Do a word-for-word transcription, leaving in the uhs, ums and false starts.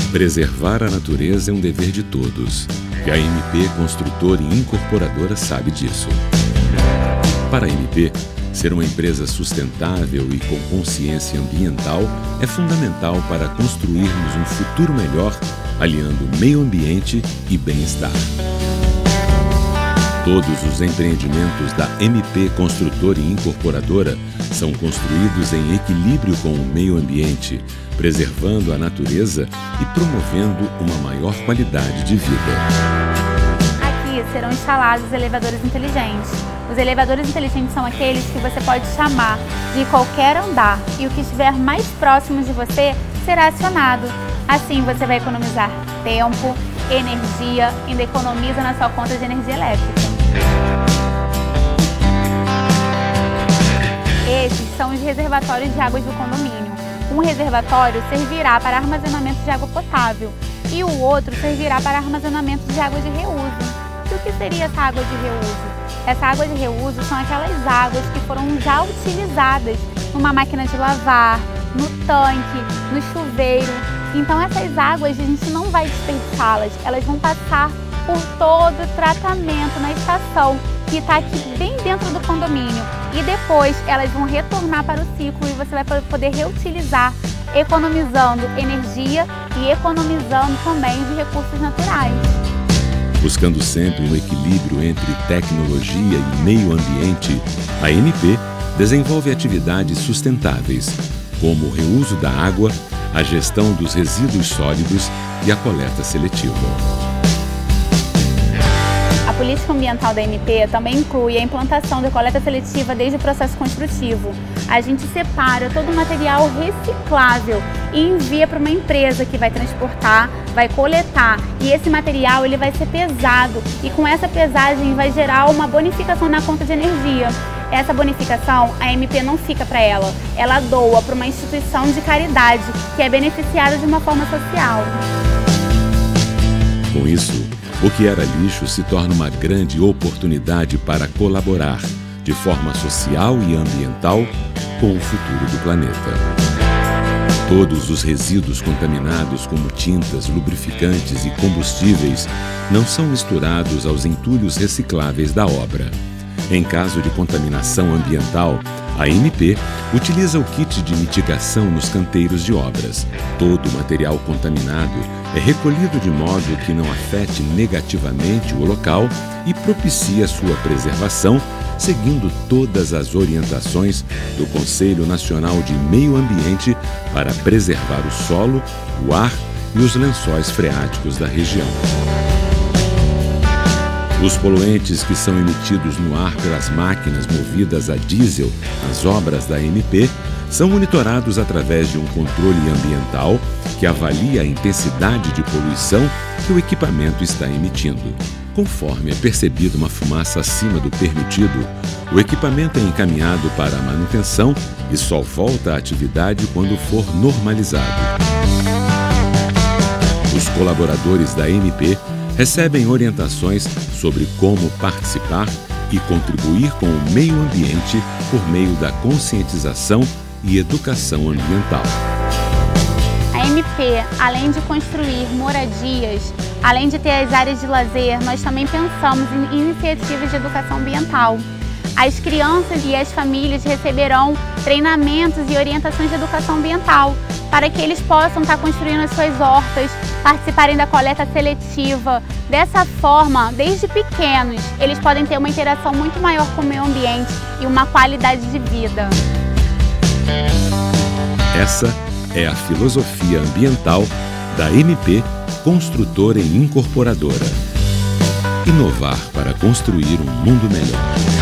Preservar a natureza é um dever de todos, e a M P Construtora e Incorporadora sabe disso. Para a M P, ser uma empresa sustentável e com consciência ambiental é fundamental para construirmos um futuro melhor, aliando meio ambiente e bem-estar. Todos os empreendimentos da M P Construtora e Incorporadora são construídos em equilíbrio com o meio ambiente, preservando a natureza e promovendo uma maior qualidade de vida. Aqui serão instalados elevadores inteligentes. Os elevadores inteligentes são aqueles que você pode chamar de qualquer andar e o que estiver mais próximo de você será acionado. Assim você vai economizar tempo, energia e ainda economiza na sua conta de energia elétrica. Esses são os reservatórios de águas do condomínio. Um reservatório servirá para armazenamento de água potável e o outro servirá para armazenamento de água de reuso. E o que seria essa água de reuso? Essa água de reuso são aquelas águas que foram já utilizadas numa máquina de lavar, no tanque, no chuveiro. Então essas águas a gente não vai desperdiçá-las, elas vão passar por todo o tratamento na estação, que está aqui bem dentro do condomínio. E depois elas vão retornar para o ciclo e você vai poder reutilizar, economizando energia e economizando também de recursos naturais. Buscando sempre um equilíbrio entre tecnologia e meio ambiente, a M P desenvolve atividades sustentáveis, como o reuso da água, a gestão dos resíduos sólidos e a coleta seletiva. A política ambiental da M P também inclui a implantação da coleta seletiva desde o processo construtivo. A gente separa todo o material reciclável e envia para uma empresa que vai transportar, vai coletar, e esse material ele vai ser pesado e com essa pesagem vai gerar uma bonificação na conta de energia. Essa bonificação a M P não fica para ela, ela doa para uma instituição de caridade que é beneficiada de uma forma social. Com isso, o que era lixo se torna uma grande oportunidade para colaborar, de forma social e ambiental, com o futuro do planeta. Todos os resíduos contaminados, como tintas, lubrificantes e combustíveis, não são misturados aos entulhos recicláveis da obra. Em caso de contaminação ambiental, a M P utiliza o kit de mitigação nos canteiros de obras. Todo o material contaminado é recolhido de modo que não afete negativamente o local e propicia sua preservação, seguindo todas as orientações do Conselho Nacional de Meio Ambiente para preservar o solo, o ar e os lençóis freáticos da região. Os poluentes que são emitidos no ar pelas máquinas movidas a diesel nas obras da M P são monitorados através de um controle ambiental que avalia a intensidade de poluição que o equipamento está emitindo. Conforme é percebida uma fumaça acima do permitido, o equipamento é encaminhado para a manutenção e só volta à atividade quando for normalizado. Os colaboradores da M P recebem orientações sobre como participar e contribuir com o meio ambiente por meio da conscientização e educação ambiental. A M P, além de construir moradias, além de ter as áreas de lazer, nós também pensamos em iniciativas de educação ambiental. As crianças e as famílias receberão treinamentos e orientações de educação ambiental para que eles possam estar construindo as suas hortas, participarem da coleta seletiva. Dessa forma, desde pequenos, eles podem ter uma interação muito maior com o meio ambiente e uma qualidade de vida. Essa é a filosofia ambiental da M P Construtora e Incorporadora. Inovar para construir um mundo melhor.